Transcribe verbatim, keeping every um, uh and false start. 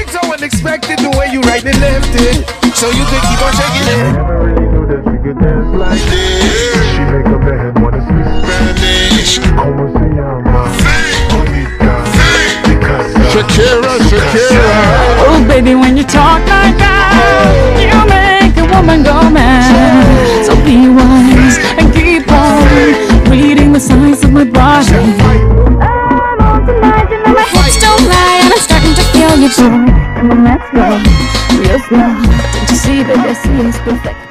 So unexpected the way you right and left it. So you could keep on shaking it. I never really knew that she could dance like this. She make a man wanna speak Spanish. Como se llama? Bonita. Shakira, Shakira. Oh baby, when you talk like that, you make a woman go mad. So be wise and keep on reading the signs of my body. I'm on tonight, you know my hips don't lie, and I'm starting to feel you too. Come on, let's go real slow. Don't you see, baby, I see it's perfect.